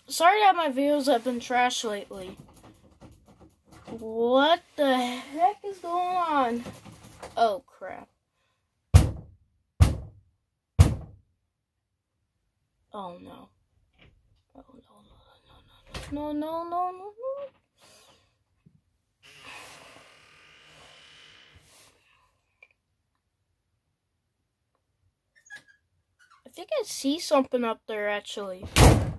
sorry that my videos have been trash lately. What the heck is going on? Oh, crap. Oh, no. Oh, no. I think I see something up there, actually.